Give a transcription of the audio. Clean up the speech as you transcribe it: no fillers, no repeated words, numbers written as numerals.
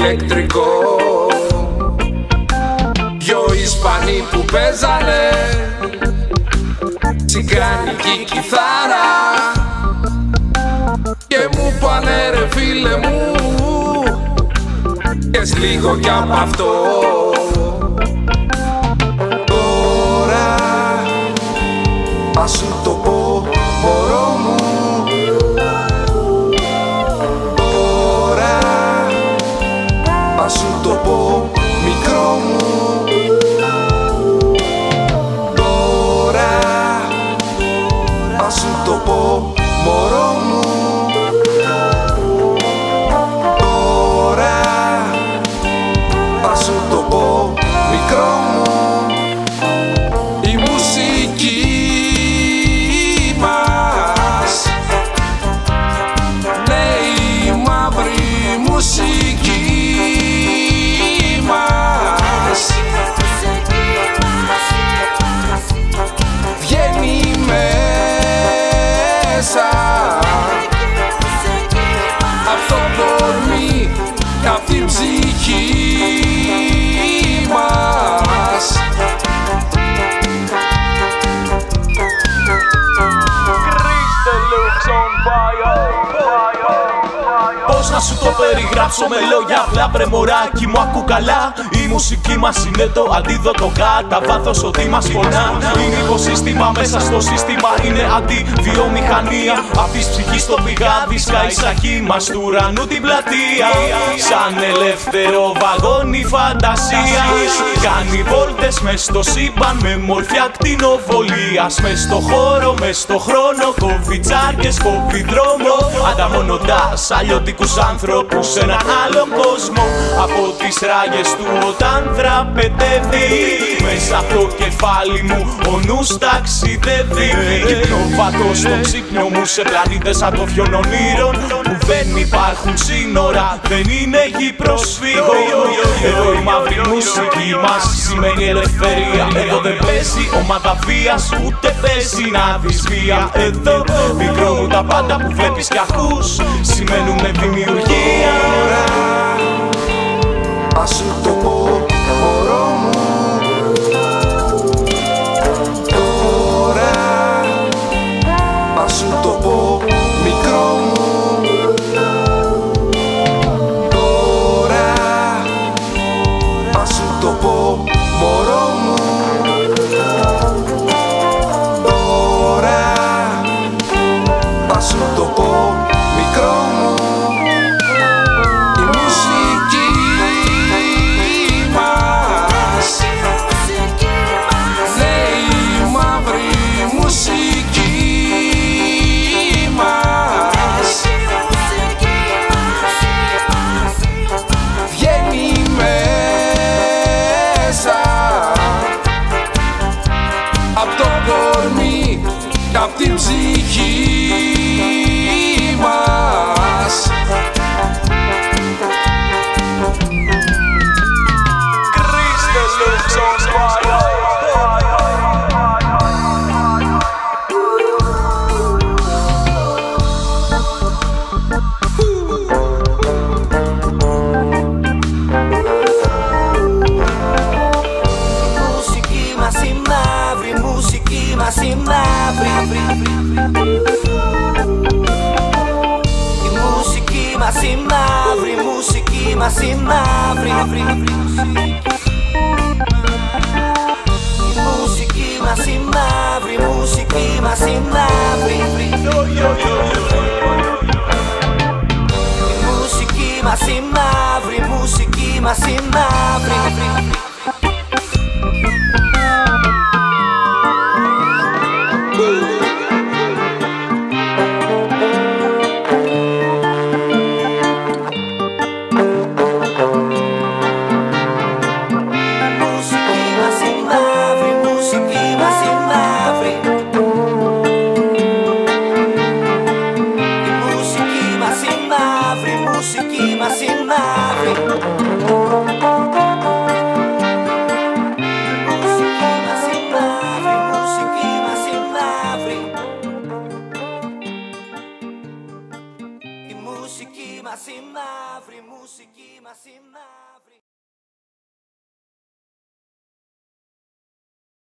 ηλεκτρικό. Δυο Ισπανοί που παίζανε τσιγκάνικη κιθάρα και μου πάνε ρε φίλε μου, κες λίγο κι απ' αυτό. Τώρα ας σου το πω μωρό μου, τώρα ας σου το πω μικρό μου, τώρα ας σου το πω μωρό μου, τώρα ας σου το πω μικρό μου. Η μουσική μας, ναι, η μαύρη μουσική μας βγαίνει μέσα απ' το κορμί κι απ' την ψυχή μας. Πώς να σου το περιγράψω με λόγια απλά, βρε μωράκι μου, ακού καλά. Η μουσική μας είναι το αντίδοτο κατά βάθος ότι μας πονά. Είναι υποσύστημα μέσα στο σύστημα, είναι αντιβιομηχανία. Απ' της ψυχής το πηγάδι σκάει σαν κύμα του ουρανού την πλατεία. Σαν ελεύθερο βαγόνι φαντασία κάνει βόλτες μες στο σύμπαν με μορφιά κτηνοβολίας. Μες στο χώρο, μες στο χρόνο, κόβει τσάρκες, κόβει δρόμο, ανταμώνοντας αλλιώτικους ανθρώπους σε έναν άλλον κόσμο. Από τις ράγες του όταν δραπετεύει, μέσα από το κεφάλι μου ο νους ταξιδεύει. Υπνοβατώ στο ξύπνιο μου σε πλανήτες ατόφιων ονείρων που δεν υπάρχουν σύνορα, δεν είναι γη προσφύγων. Εδώ η μαύρη μουσική μας σημαίνει ελευθερία. Εδώ δεν παίζει ομάδα βίας, ούτε παίζει να δεις βία. Εδώ μικρώνουν τα πάντα που βλέπεις και ακούς, σημαίνουνε δημιουργία. Ας σου το πω μωρό μου, τώρα ας σου το πω μικρό μου, τώρα ας σου το πω μωρό μου, τώρα ας σου το πω μικρό μου. Η μουσική μας, ναι, η μαύρη μουσική μας βγαίνει μέσα απ' το κορμί κι απ' την ψυχή μας. Η μουσική μας η μαύρη, η μουσική μας η μαύρη. Η μουσική μας η μαύρη, η μουσική μας η μαύρη. Η μουσική μας η μαύρη, η μουσική μας η μαύρη. Μουσική μας η μαύρη. μας η μαύρη, μουσική μας η μαύρη.